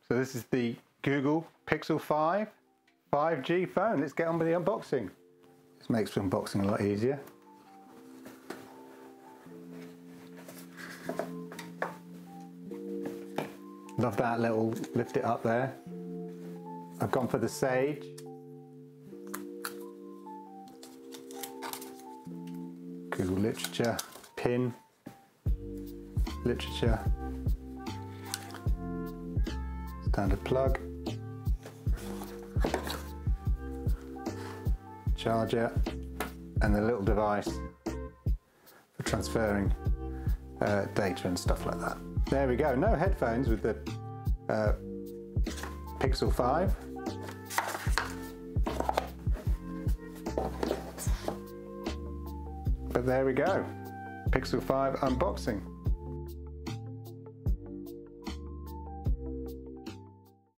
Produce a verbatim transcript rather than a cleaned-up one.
So this is the Google Pixel five five G phone. Let's get on with the unboxing. This makes unboxing a lot easier. Love that little lift it up there. I've gone for the Sage. Google Literature, pin, literature, standard plug, charger, and the little device for transferring uh, data and stuff like that. There we go, no headphones with the uh, Pixel five. But there we go, Pixel five unboxing.